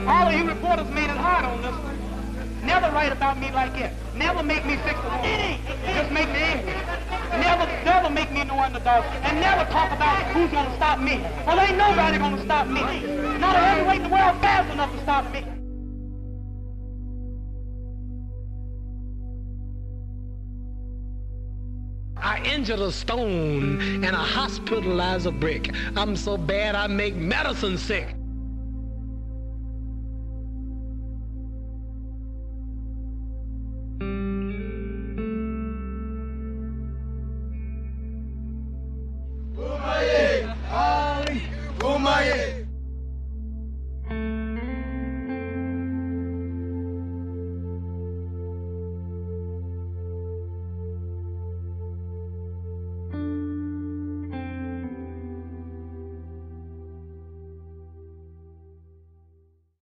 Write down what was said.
All of you reporters made it hard on this one. Never write about me like that. Never make me fix the wrong. Just make me angry. Never make me no underdog. And never talk about who's going to stop me. Well, ain't nobody going to stop me. Not a heavyweight in the world fast enough to stop me. I injured a stone and I hospitalized a brick. I'm so bad I make medicine sick.